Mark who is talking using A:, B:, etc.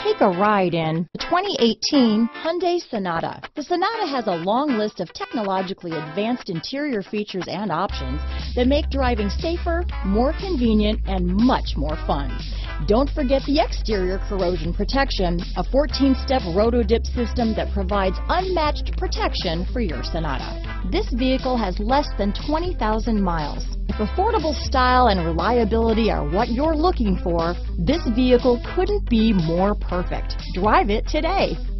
A: Take a ride in the 2018 Hyundai Sonata. The Sonata has a long list of technologically advanced interior features and options that make driving safer, more convenient, and much more fun. Don't forget the exterior corrosion protection, a 14-step roto-dip system that provides unmatched protection for your Sonata. This vehicle has less than 20,000 miles. If affordable style and reliability are what you're looking for, this vehicle couldn't be more perfect. Drive it today.